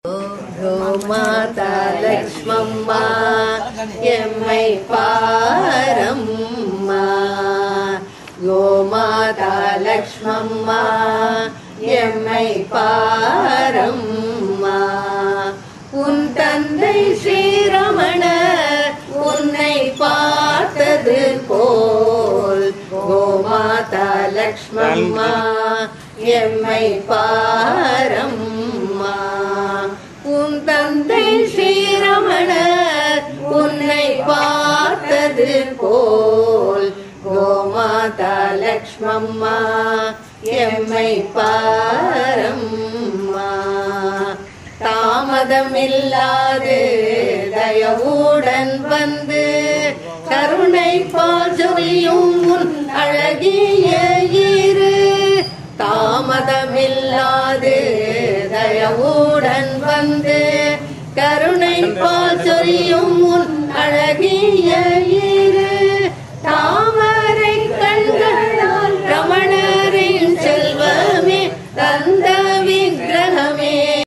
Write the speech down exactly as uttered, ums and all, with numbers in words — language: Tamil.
மாதா லக்ஷ்மம்மா எம்மை பாரம்மா. கோமாதா லக்ஷ்மம்மா எம்மை பாரம்மா. உன் தந்தை ஸ்ரீரமணர் உன்னை பார்த்தது போல் கோமாதா லக்ஷ்மம்மா எம்மை பாரம்மா. உன் தந்தை ஸ்ரீரமணர் உன்னை பார்த்தது போல் கோமாதா லக்ஷ்மம்மா எம்மை பாரம்மா. தாமதமில்லாது தயவுடன் வந்து கருணை பாஜொலியும் உன் அழகிய இரு. தாமதமில்லாது தயவுடன் வந்து கருணை பா